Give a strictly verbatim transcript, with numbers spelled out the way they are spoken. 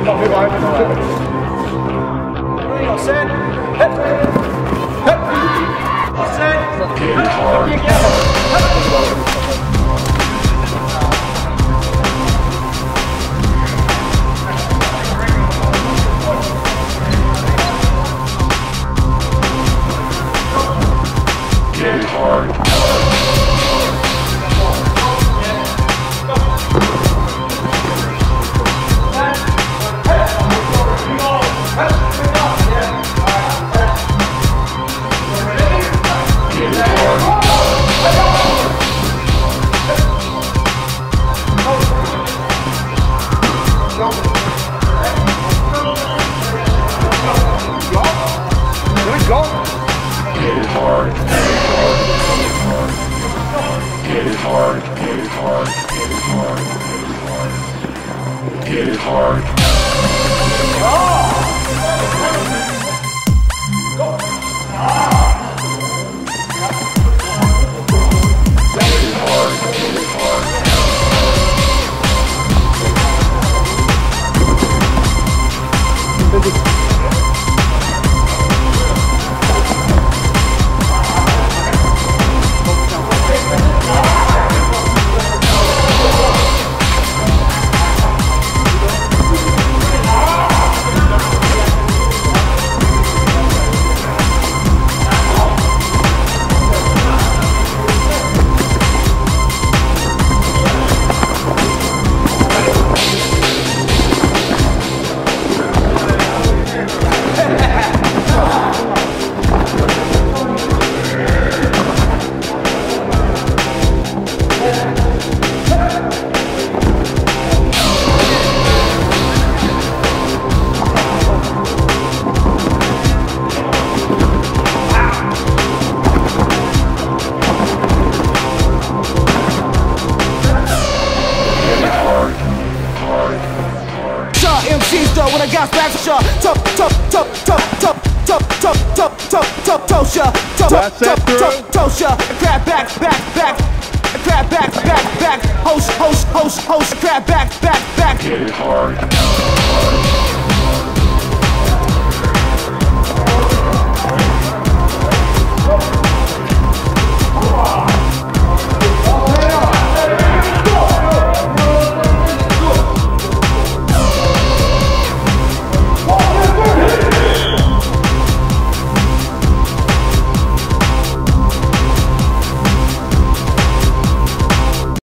Come here, Ryan. Ready, all set. Hip. Hip. All set. Hip. Get hard. Get it hard, get it hard, get it hard, get it hard, get it hard. M Cs though when I got back to y'all. Top, top, top, top, top, top, top, top, top, top, tosha, top, top, top, tosha. Crab back, back, back. Crab back, back, back. Host, host, host, host. Crab back, back, back. Get it hard.